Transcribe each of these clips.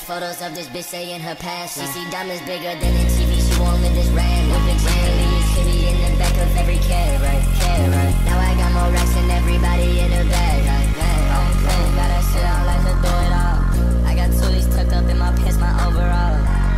photos of this bitch saying her past. She see diamonds bigger than the TV, she won't live this ram. With the Lee city in the back of every carrot. Now I got more racks than everybody in the bag. Got that shit, I like to do it all. I got toolies tucked up in my pants, my overall.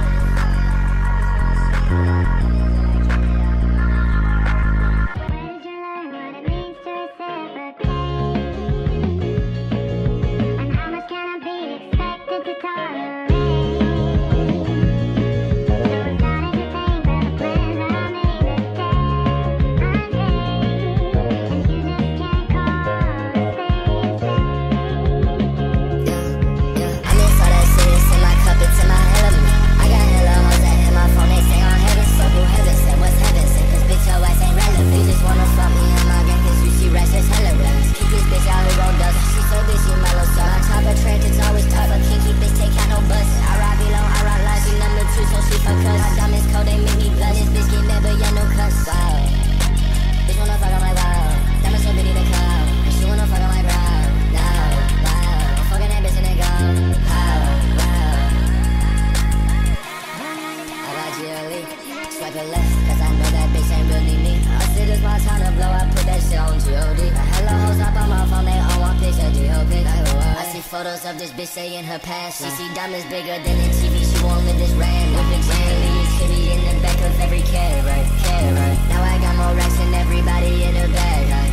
Swipe it left, cause I know that bitch ain't really me. I said it's my time to blow, I put that shit on G.O.D. Hello hoes up on my phone, they all want picture G.O.P. I see photos of this bitch saying her past. She see diamonds bigger than the TV, she won't live this ram. With the Lee city in the back of every carrot. Now I got more racks than everybody in the bag.